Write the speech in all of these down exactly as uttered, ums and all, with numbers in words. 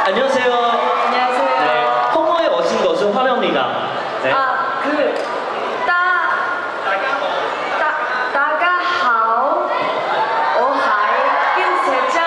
안녕하세요. 안녕하세요. 네, 홍보에 오신 것은 환영합니다. 네. 아, 그, 따, 따, 따가하오, 오하이, 김세장.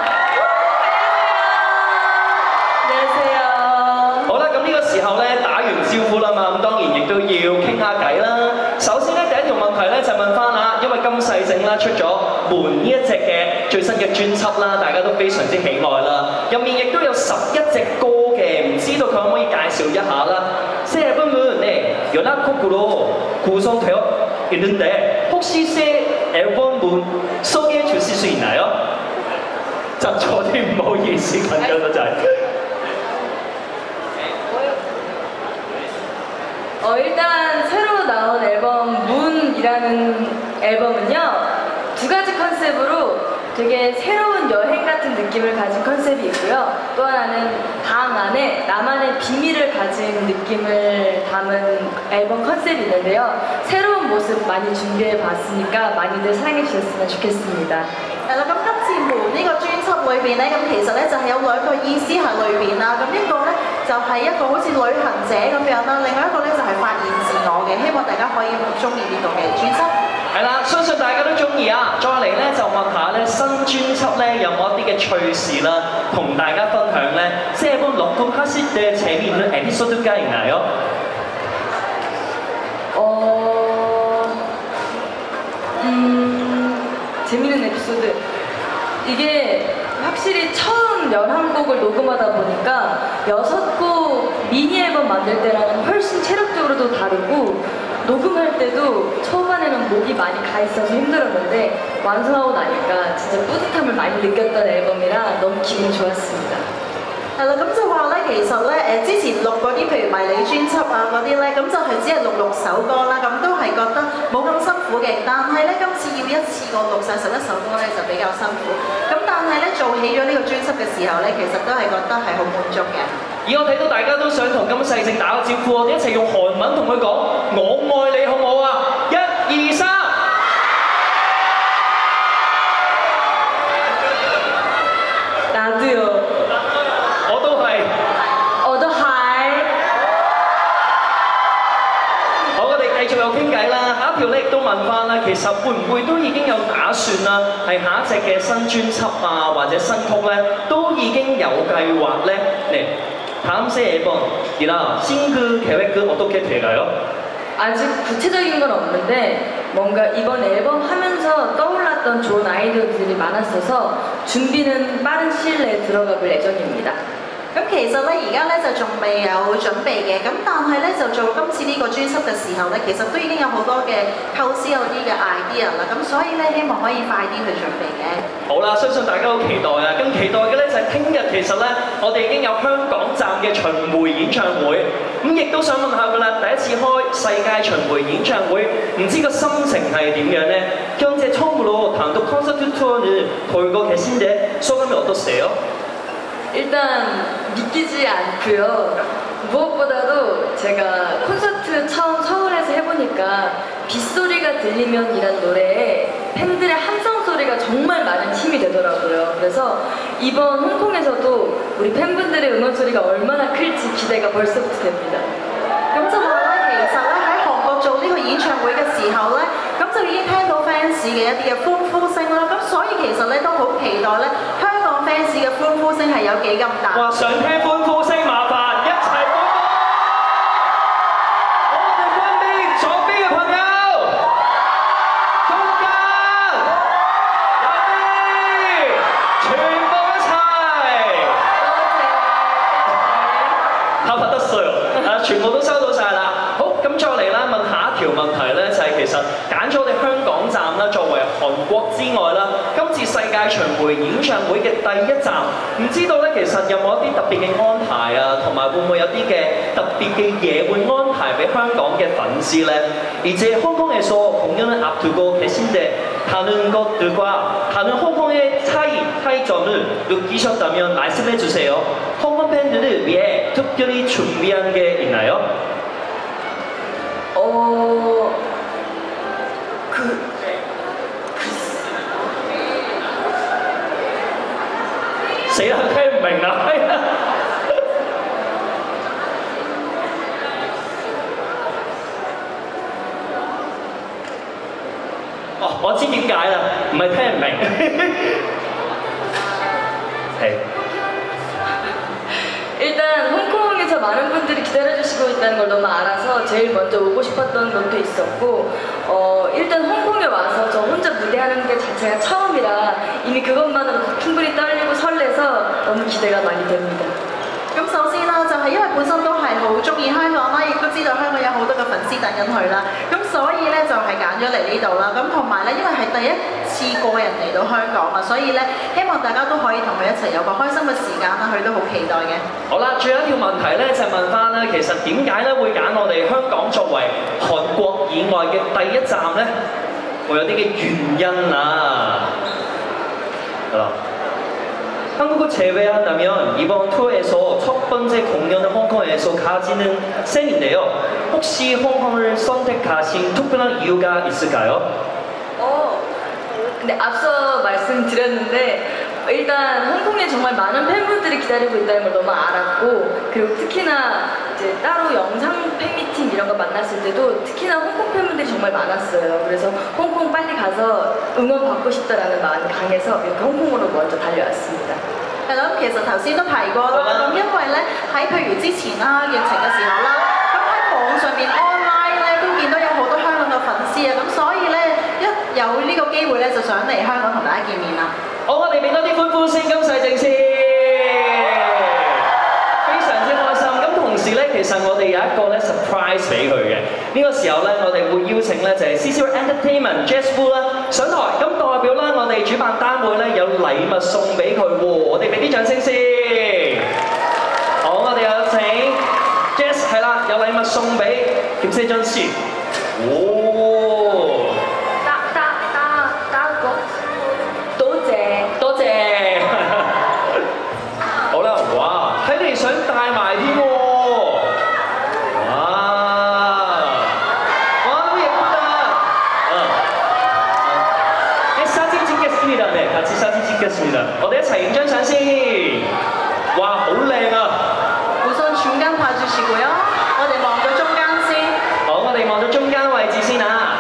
안녕하세요. 好啦，咁呢個時候咧打完招呼啦嘛，咁當然亦都要傾下偈啦。首先咧第一條問題咧就問翻下，因為金世正啦出咗門呢一隻嘅最新嘅專輯啦，大家都非常之喜愛啦。入面亦都有十一隻歌嘅，唔知道佢可唔可以介紹一下啦？새 앨범은 네, 연합곡으로 구성되어 있는데 혹시 새 앨범문 소개해 주실 수 있나요? 자, 저는 뭐 예시 간단하지 어, 일단 새로 나온 앨범 문이라는 앨범은요 두 가지 컨셉으로 되게 새로운 여행 같은 느낌을 가진 컨셉이 있고요. 또 하나는 방 안에 나만의 비밀을 가진 느낌을 담은 앨범 컨셉이 있는데요. 새로운 모습 많이 준비해 봤으니까 많이들 사랑해 주셨으면 좋겠습니다. 係啦，咁今次門呢個專輯裏邊咧，咁其實咧就係有兩個意思喺裏邊啦。咁一個咧就係一個好似旅行者咁樣啦，另外一個咧就係發現自我嘅。希望大家可以中意呢個嘅專輯。 係啦，相信大家都中意啊！再嚟咧就問下咧新專輯咧有冇一啲嘅趣事啦，同大家分享咧。새 앨범 녹음하실 때 재미있는 에피소드가 있나요? 어, 음, 재밌는 에피소드. 이게 확실히 처음 열한 곡을 녹음하다 보니까 여섯 곡 미니 앨범 만들 때랑은 훨씬 체력적으로도 다르고 녹음할 때도 초반에는 목이 많이 가 있어서 힘들었는데 완성하고 나니까 진짜 뿌듯함을 많이 느꼈던 앨범이라 너무 기분이 좋았습니다. 係啦，咁就話咧，其實咧誒之前錄嗰啲譬如迷你專輯啊嗰啲咧，咁就係只係錄六首歌啦，咁都係覺得冇咁辛苦嘅。但係咧今次要一次過錄晒十一首歌咧就比較辛苦。咁但係咧做起咗呢個專輯嘅時候咧，其實都係覺得係好滿足嘅。 而我睇到大家都想同金世正打個招呼，我哋一齊用韓文同佢講我愛你好唔好啊？一、二、三。 나도요. 我都係。 저도 하이. 好，我哋繼續有傾偈啦。下一條咧亦都問翻啦，其實會唔會都已經有打算啦？係下一隻嘅新專輯啊，或者新曲咧，都已經有計劃咧嚟。 다음 새 앨범이나 싱글 계획은 어떻게 될까요? 아직 구체적인 건 없는데 뭔가 이번 앨범 하면서 떠올랐던 좋은 아이디어들이 많았어서 준비는 빠른 시일 내에 들어가 볼 예정입니다. 咁其實咧，而家咧就仲未有準備嘅，咁但係咧就做今次呢個專輯嘅時候咧，其實都已經有好多嘅構思，有啲嘅 idea 啦，咁所以咧希望可以快啲去準備嘅。 好啦，相信大家好期待啊！更期待嘅咧就係聽日其實咧，我哋已經有香港站嘅巡迴演唱會，咁亦都想問下㗎啦，第一次開世界巡迴演唱會，唔知個心情係點樣咧？현재 처음으로 단독 콘서트 투어를 돌고 계신데 소감이 어떠세요? 일단 믿기지 않고요. 무엇보다도 제가 콘서트 처음 서울에서 해보니까 빗소리가 들리면 이란 노래에 팬들의 함성 소리가 정말 많은 힘이 되더라고요. 그래서 이번 홍콩에서도 우리 팬분들의 응원 소리가 얼마나 클지 기대가 벌써부터 됩니다. 咁就話咧，其實咧喺韓國做呢個演唱會嘅時候咧，咁就已經聽到 fans 嘅一啲嘅歡呼聲啦。咁所以其實咧都好期待咧，香港 fans 嘅歡呼聲係有幾咁大。 哇！想聽歡呼聲，麻煩一齊歡呼！我哋分邊左邊嘅朋友，中間，右邊，全部一齊。拍拍得衰啊！全部都收到晒啦。好，咁再嚟啦，問下一條問題咧，就係、其實揀咗我哋香港站啦，作為韓國之外啦，今次世界巡迴演唱會嘅第一站，唔知道咧其實有冇一啲特別嘅安排啊，同埋會唔會有啲嘅特別嘅嘢會安排俾香港嘅粉絲咧？이제 홍콩에서 공연을 앞두고 계신데 다른 것들과 다른 홍콩의 차이, 차이점을 느끼셨다면 말씀해 주세요. 홍콩 팬들을 위해 특별히 준비한 게 있나요? 어... 그... 死啦，聽唔明啦！ 哦，我知點解啦，唔係聽唔明。係。 일단 홍콩에서 많은 분들이 기다려주시고 있다는 걸 너무 알아서 제일 먼저 오고 싶었던 것도 있었고 어, 일단 홍콩에 와서 저 혼자 무대하는 게 자체가 처음이라 이미 그것만으로 충분히 떨리고 설레서 너무 기대가 많이 됩니다. 咁首先啦，就係因為本身都係好中意香港啦，亦都知道香港有好多嘅粉絲等緊佢啦，咁所以咧就係揀咗嚟呢度啦。咁同埋咧，因為係第一次個人嚟到香港啊，所以咧希望大家都可以同佢一齊有個開心嘅時間啦，佢都好期待嘅。 好啦，最後一條問題咧就係問翻咧，其實點解咧會揀我哋香港作為韓國以外嘅第一站咧？會有啲嘅原因啊。係啦。 한국을 제외한다면 이번 투어에서 첫 번째 공연을 홍콩에서 가지는 셈인데요. 혹시 홍콩을 선택하신 특별한 이유가 있을까요? 어, 근데 앞서 말씀드렸는데 일단 홍콩에 정말 많은 팬분들이 기다리고 있다는 걸 너무 알았고 그리고 특히나 이제 따로 영상 팬미팅 이런 거 만났을 때도 특히나 홍콩 팬분들이 정말 많았어요. 그래서 홍콩 빨리 가서 응원 받고 싶다라는 마음이 강해서 이렇게 홍콩으로 먼저 달려왔습니다. 係啦，其實頭先都提過啦，咁因為咧喺譬如之前啦疫情嘅時候啦，咁喺網上面 online 咧都見到有好多香港嘅粉絲啊，咁所以咧一有呢個機會咧就想嚟香港同大家見面啦。 好，我哋俾多啲歡呼聲，金世正先，非常之開心。咁同時咧，其實我哋有一個咧 surprise 俾佢嘅。呢、這個時候咧，我哋會邀請咧就係 C C Entertainment Jazz Fu 啦上台，咁代表咧我哋主辦單位咧有禮物送俾佢喎，我哋俾啲掌聲先。好，我哋有請 Jazz 係啦，有禮物送俾김세전 씨。 哦， 打打打打個，多謝多謝。好啦，哇，睇嚟想帶埋添喎。 네, 같이 사진 찍겠습니다. 我哋一齊影張相先。哇，好靚啊！ 우선 중간 봐주시고요. 我哋望咗中間先。 好，我哋望咗中間位置先啊！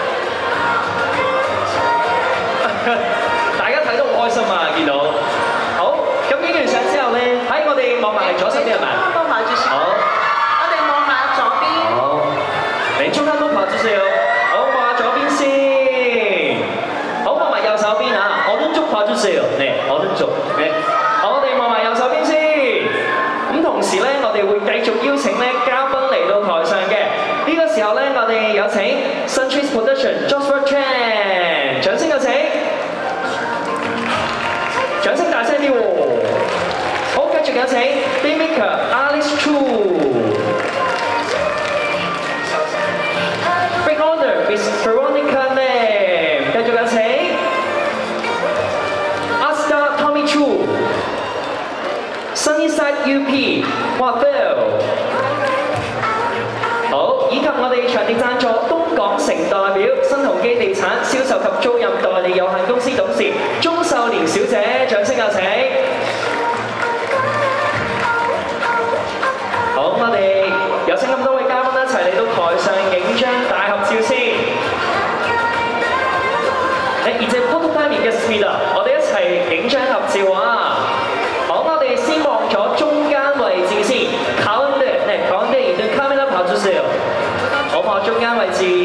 大家睇到好開心啊，見到。好，咁影完相之後咧，喺我哋望埋左手邊係咪？ 都봐주시고。好。我哋望下左邊。 好。你中間都봐주세요。好，望下左邊先。 右手邊啊，我都捉拍咗四嚟，我都捉嘅。好，我哋望埋右手邊先。咁同時咧，我哋會繼續邀請咧嘉賓嚟到台上嘅。呢、這個時候咧，我哋有請 Suntrace Production Joshua Chan， 掌聲有請，掌聲大聲啲喎。好，繼續有請 Beatmaker Alice Chu。Big Honor Miss Veronica Lam， 繼續有請。 Sunnyside U P， 哇 Phil， 好，以及我哋場地贊助東港城代表新鴻基地產銷售及租賃代理有限公司董事鍾秀蓮小姐，掌聲有請。好，我哋有請咁多位嘉賓一齊嚟到台上影張大合照先。誒，이제 포토 타임이겠습니다。我哋一齊影張合照啊！ 我哋先望咗中間位置先，가운데，네 가운데 있는 카메라 봐주세요。我望中間位置。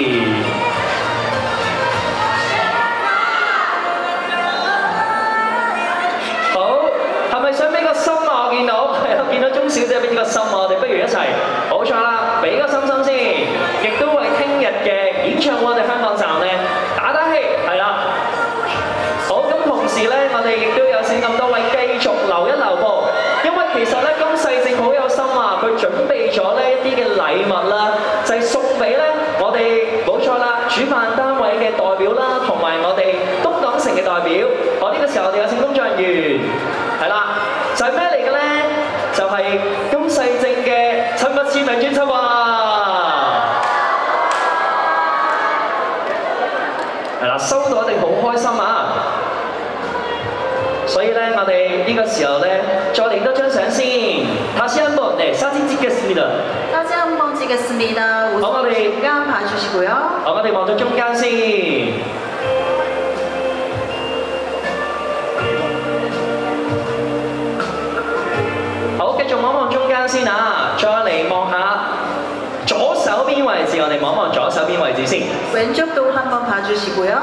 好，係咪想俾個心啊？我見到，我見到鐘小姐俾呢個心啊，我哋不如一齊，冇錯啦，俾個心心先，亦都為聽日嘅演唱會我哋香港站咧打打氣，係啦。好，咁同時咧，我哋亦都有請咁多位繼續留一留步，因為其實咧金世正好有心啊，佢準備咗呢一啲嘅禮物啦，就係、是、送俾咧我哋冇錯啦，主辦單位嘅代表啦，同埋我哋東港城嘅代表。我呢個時候我哋有請工作人員，係啦，就係咩嚟嘅咧？就係、是、金世正嘅親筆簽名專輯啊！係啦，收到一定好開心啊！ 所以咧，我哋呢個時候咧，再嚟多張相先。다시 한번 네 사진 찍겠습니다。 다시 한번 찍겠습니다。 好，我哋中間봐주시고요。 好，我哋望咗中間先。 望望中間先啊，再嚟望下左手邊位置，我哋望望左手邊位置先。 왼쪽도 한번 봐주시고요.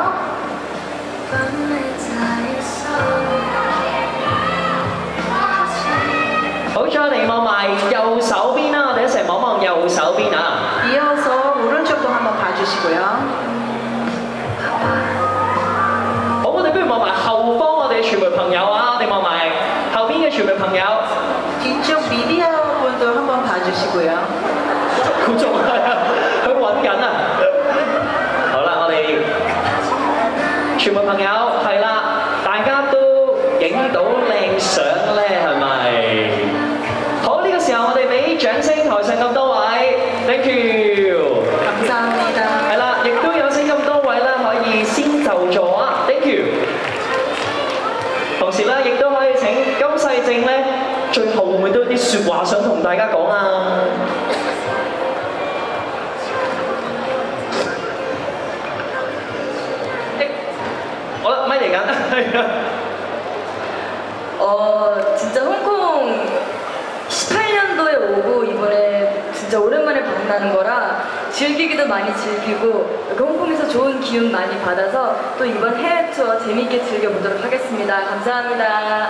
好，再嚟望埋右手邊啦，我哋一齊望望右手邊啊。 이어서 오른쪽도 한번 봐주시고요. 好，我哋不如望埋後方我哋傳媒朋友啊，我哋望埋後邊嘅傳媒朋友。 뒤쪽 미디어 분도 한번 봐주시고요. 好重係啊，佢揾緊啊。好啦，我哋傳媒朋友係啦，大家都影到靚相咧，係咪？好，呢個時候我哋俾掌聲台上咁多位 ，thank you。 감사합니다. 係啦，亦都有請咁多位啦，可以先就座啊 ，thank you。同時咧，亦都可以請金世正咧，最後會唔會都有啲説話想同大家講啊？ 어, 많이 얘기한 어, 진짜 홍콩 십팔 년도에 오고 이번에 진짜 오랜만에 방문하는 거라 즐기기도 많이 즐기고 이렇게 홍콩에서 좋은 기운 많이 받아서 또 이번 해외 투어 재밌게 즐겨보도록 하겠습니다. 감사합니다.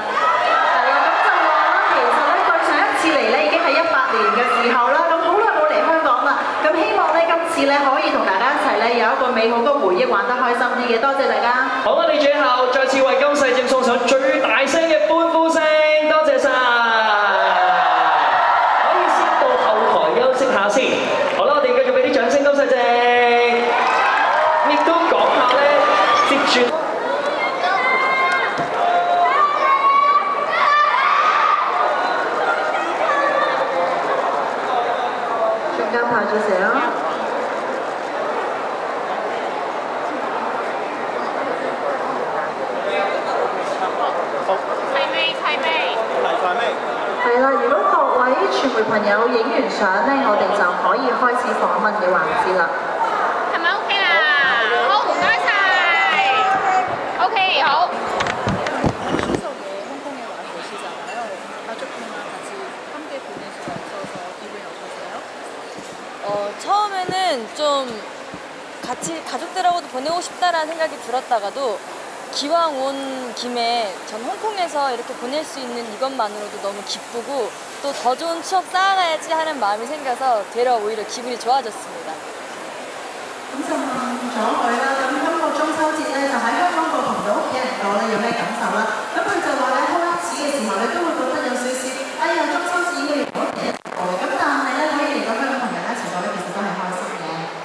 其實咧，對上一次嚟咧已經係一八年嘅時候啦，咁好耐冇嚟香港啦，咁希望咧今次咧可以同大家一齊咧有一個美好嘅回憶，玩得開心啲嘅，多謝大家。 好，我哋最後再次為金世正送上最大聲嘅歡呼聲，多謝晒。可以先到後台休息下先。好啦，我哋繼續俾啲掌聲金世正，亦都講下咧，接住。 봐주세요.係啦，如果各位傳媒朋友影完相咧，我哋就可以開始訪問嘅環節啦。 係咪 OK 啦？好，唔該晒。OK， 好。 어, 처음에는 좀 같이 가족들하고도 보내고 싶다라는 생각이 들었다가도 기왕 온 김에 전 홍콩에서 이렇게 보낼 수 있는 이것만으로도 너무 기쁘고 또 더 좋은 추억 쌓아가야지 하는 마음이 생겨서 되려 오히려 기분이 좋아졌습니다. 咁就問咗佢啦，咁今個中秋節咧就喺香港過同到屋企人過咧，有咩感受啦？咁佢就話咧開始嘅時候咧都會覺得有少少，哎呀中秋節應該要同屋企人一齊過嘅，咁但係咧可以嚟到香港同人一齊過咧，其實都係開心嘅。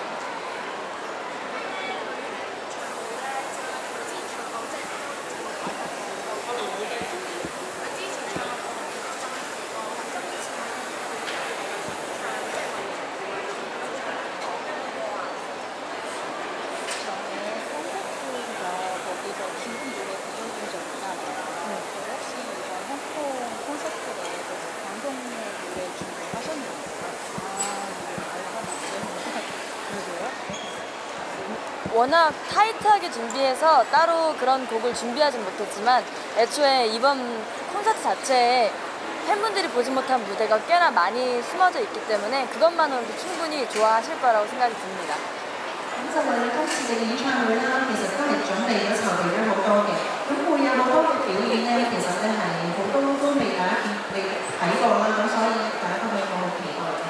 워낙 타이트하게 준비해서 따로 그런 곡을 준비하진 못했지만 애초에 이번 콘서트 자체에 팬분들이 보지 못한 무대가 꽤나 많이 숨어져 있기 때문에 그것만으로도 충분히 좋아하실 거라고 생각이 듭니다. 咁就為咗今次嘅演唱會啦，其實都係準備咗籌備咗好多嘅，咁會有好多嘅表演咧，其實咧係好多都未大家見未睇過啦，咁所以大家都可以好期待嘅。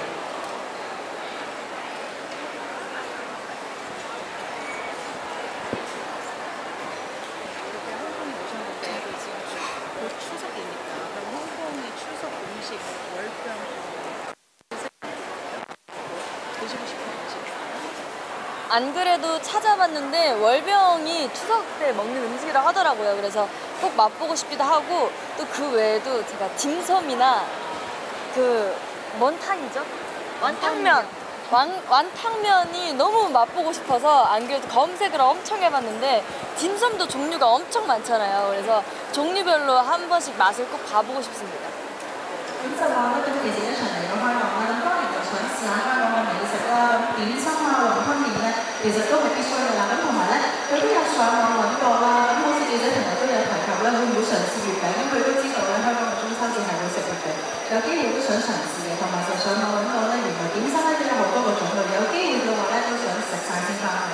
안 그래도 찾아봤는데 월병이 추석 때 먹는 음식이라고 하더라고요. 그래서 꼭 맛보고 싶기도 하고 또 그 외에도 제가 딤섬이나 그 뭔 탕이죠? 완탕면! 완, 완탕면이 너무 맛보고 싶어서 안 그래도 검색을 엄청 해봤는데 딤섬도 종류가 엄청 많잖아요. 그래서 종류별로 한 번씩 맛을 꼭 봐보고 싶습니다. 咁就話咧，咁其實一場嚟到香港啦，咁當然就想試下香港嘅美食啦，咁點心啊、雲吞麵咧，其實都係必須嘅啦。咁同埋咧，佢都有上網揾過啦，咁好似記者朋友都有提及咧，會唔會嘗試月餅？咁佢都知道咧，香港嘅中秋節係會食月餅，有機會都想嘗試嘅，同埋就上網揾到咧，原來點心咧都有好多個種類，有機會嘅話咧都想食晒先翻嚟。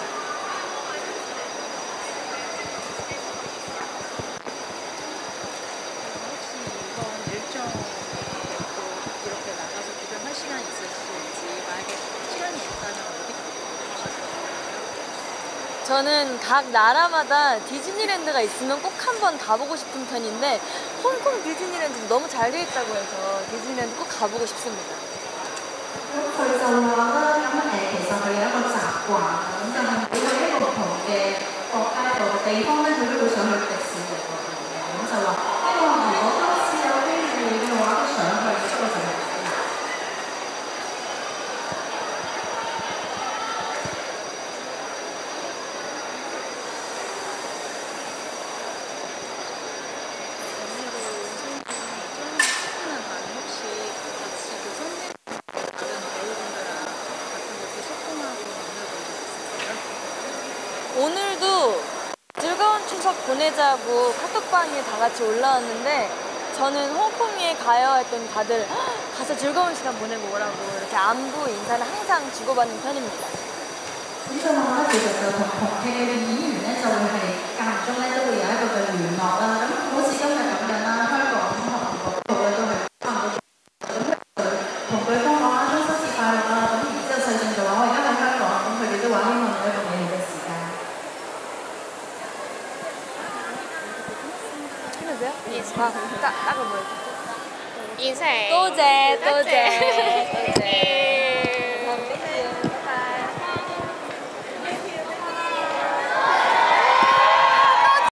저는 각 나라마다 디즈니랜드가 있으면 꼭 한번 가보고 싶은 편인데 홍콩 디즈니랜드도 너무 잘 돼 있다고 해서 디즈니랜드 꼭 가보고 싶습니다. 咁佢就話啦，咁誒其實佢有一個習慣啊，咁就係每去一個唔同嘅國家一個地方咧，佢都會想去迪士尼嗰度嘅，咁就話希望如果今次有機會嘅話，都想去，不過就唔知。 오늘도 즐거운 추석 보내자고 카톡방에 다 같이 올라왔는데 저는 홍콩에 가요 했더니 다들 가서 즐거운 시간 보내고 오라고 이렇게 안부 인사를 항상 주고받는 편입니다. 咁就話咧，其實就同同劇嘅演員咧，就會係間唔中咧都會有一個嘅聯絡啦。咁好似今日咁樣啦，香港、韓國度咧都係差唔多。咁佢同對方講啦，祝新年快樂啦。咁然之後細順就話：我而家喺香港，咁佢哋都話希望有一個美好嘅時間。 해주세요? 아, 딱, 딱을 보여줘. 인생. 또제, 또제.